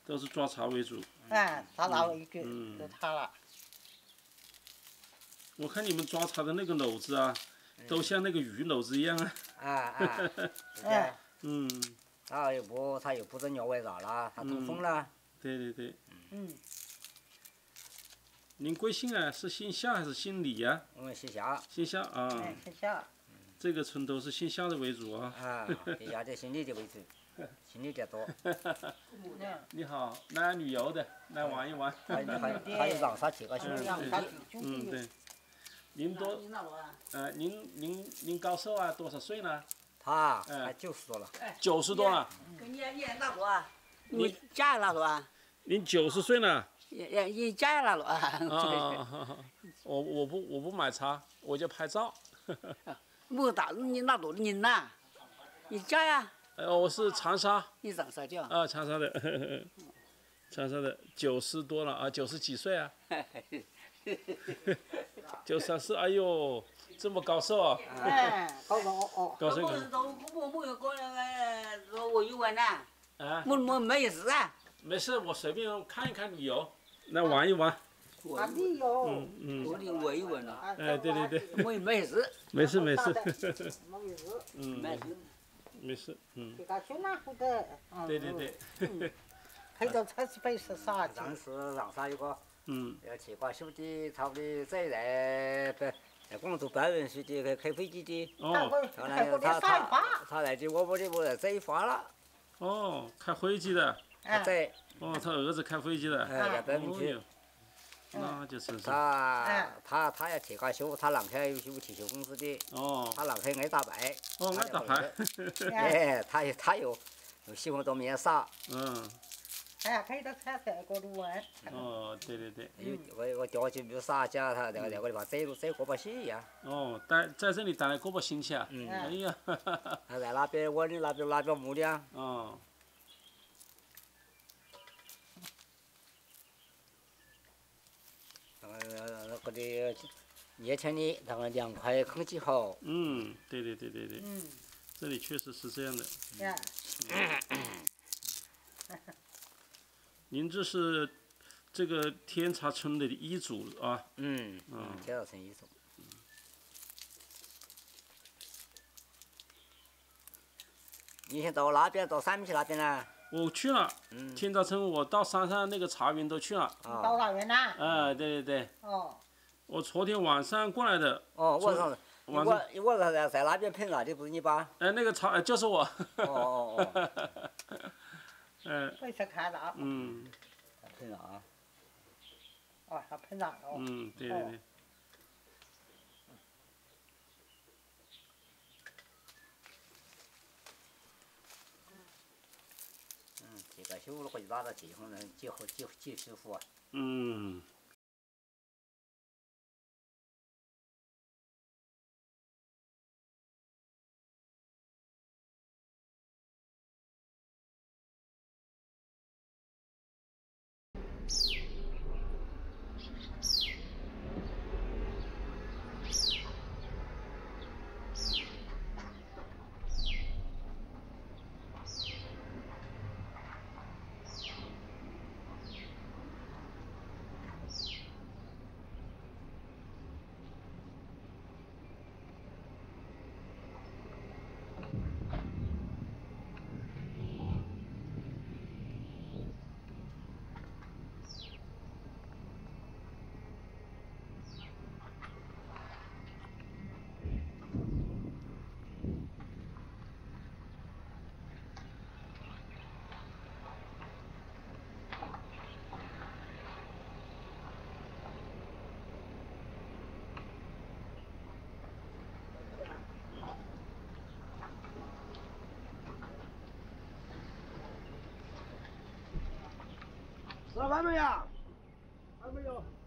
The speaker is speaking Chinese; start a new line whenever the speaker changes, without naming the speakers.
都是抓茶为主。
哎，他拿了一个，就他了。
我看你们抓茶的那个篓子啊，都像那个鱼篓子一样啊。
是的。
他又不整鸟围绕了，他通风了。
对对对。您贵姓啊？是姓夏还是姓李呀？
我们姓夏。
姓夏啊。
姓夏。
这个村都是姓夏的为主啊。
地下的姓李的为主，姓李的多。
你好，来旅游的，来玩一玩。
还有长沙去个兄弟。
对。您您高寿啊？多少岁呢？
他90多了。
90多了。
你那多啊？你嫁那多啊？
您90岁了。
你嫁那多啊？
我不买茶，我就拍照。
不打你那多人呐？你嫁呀？
我是长沙。
你长沙的？
长沙的，长沙的90多了啊，90几岁啊？93岁，哎呦，这么高寿啊！
高寿哦。
高寿。
我有问呐。我没事啊。
没事，我随便看一看旅游，来玩一玩。
旅游。
我的问一问了。
对对对。
我没事。
没事。
没事。
没事。
这个去哪户的？
对对对。
开到菜市场是啥？
当时长沙有个。要去挂修的，差不多这一代在广州白云市的开飞机的。他来的我在这一发了。
开飞机的。
他
儿子开飞机的。
在白云区。
那就是
他要去个修，他郎开有汽修公司的。他郎开爱打牌。
爱打牌。
他又喜欢做面纱。
可以到菜市场过路玩。
对对对。
我掉进去撒家，他那个地方走过把戏呀。
在这里待了过把星期啊。哎呀。
他在那边，我的那边木的啊。那个热天的，那个凉快，空气好。
对对对对对。这里确实是这样的。您这是这个天茶村的遗嘱啊？
天茶村遗嘱。你先到那边，到三明溪那边呢？
我去了。天茶村，我到山上那个茶园都去了。
到那边啦？
对对对。我昨天晚上过来的。
晚上。我在那边捧茶的不是你吧？
那个茶就是我。
回去看到。
捧茶。
他捧茶哦。
对对对。
这个修了可以拿到结婚人结师傅啊。
吃了饭没有？还没有。